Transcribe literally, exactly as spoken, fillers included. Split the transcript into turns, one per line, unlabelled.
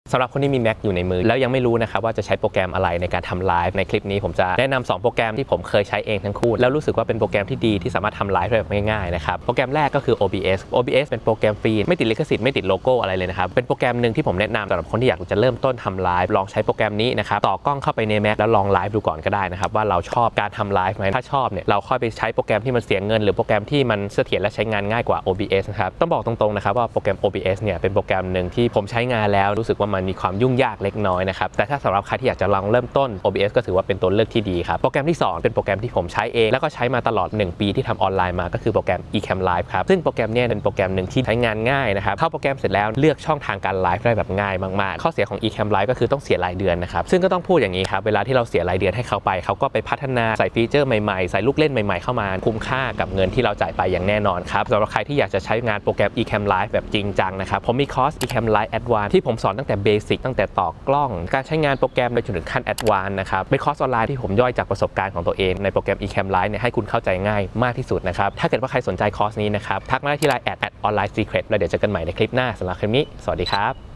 สำหรับคนที่มี Mac อยู่ในมือแล้วยังไม่รู้นะครับว่าจะใช้โปรแกรมอะไรในการทำไลฟ์ในคลิปนี้ผมจะแนะนำสองโปรแกรมที่ผมเคยใช้เองทั้งคู่แล้วรู้สึกว่าเป็นโปรแกรมที่ดีที่สามารถทำไลฟ์ได้แบบง่ายๆนะครับโปรแกรมแรกก็คือ โอ บี เอส โอ บี เอส เป็นโปรแกรมฟรีไม่ติดลิขสิทธิ์ไม่ติดโลโก้อะไรเลยนะครับเป็นโปรแกรมหนึ่งที่ผมแนะนำสำหรับคนที่อยากจะเริ่มต้นทำไลฟ์ลองใช้โปรแกรมนี้นะครับต่อกล้องเข้าไปใน Mac แล้วลองไลฟ์ดูก่อนก็ได้นะครับว่าเราชอบการทำไลฟ์ไหมถ้าชอบเนี่ยเราค่อยไปใช้โปรแกรมที่มันเสียเงินหรือโปรแกรมที่มันเสถียรและใช้งานง่ายกว่า โอ บี เอส นะครับต้องบอกตรงๆนะครับว่าโปรแกรม โอ บี เอส เนี่ยเป็นโปรแกรมหนึ่งที่ผมใช้งานแล้วรู้สึกว่ามันมีความยุ่งยากเล็กน้อยนะครับแต่ถ้าสำหรับใครที่อยากจะลองเริ่มต้น โอ บี เอส ก็ถือว่าเป็นตัวเลือกที่ดีครับโปรแกรมที่สองเป็นโปรแกรมที่ผมใช้เองแล้วก็ใช้มาตลอดหนึ่งปีที่ทำออนไลน์มาก็คือโปรแกรม eCam Live ครับซึ่งโปรแกรมนี้เป็นโปรแกรมหนึ่งที่ใช้งานง่ายนะครับเข้าโปรแกรมเสร็จแล้วเลือกช่องทางการไลฟ์ได้แบบง่ายมากๆข้อเสียของ eCam Live ก็คือต้องเสียรายเดือนนะครับซึ่งก็ต้องพูดอย่างนี้ครับเวลาที่เราเสียรายเดือนให้เขาไปเขาก็ไปพัฒนาใส่ฟีเจอร์ใหม่ๆใส่ลูกเล่นใหม่ๆเข้ามาคุ้มค่ากับเงินที่เราจ่ายไปอย่างแน่นอนครับสำหรับใครที่อยากจะใช้งานโปรแกรม eCam Live แบบจริงจังนะครับผมมีคอร์ส eCam Live Advanced ที่ผมสอนตั้งแต่เบสิกตั้งแต่ต่อกล้องการใช้งานโปรแกรมไปจนถึงขั้น Advanced นะครับเป็นคอร์สออนไลน์ที่ผมย่อยจากประสบการณ์ของตัวเองในโปรแกรม eCam Live เนี่ยให้คุณเข้าใจง่ายมากที่สุดนะครับถ้าเกิดว่าใครสนใจคอร์สนี้นะครับทักมาที่ไลน์ แอท ออนไลน์ ซีเคร็ต แล้วเดี๋ยวเจอกันใหม่ในคลิปหน้าสำหรับคลิปนี้สวัสดีครับ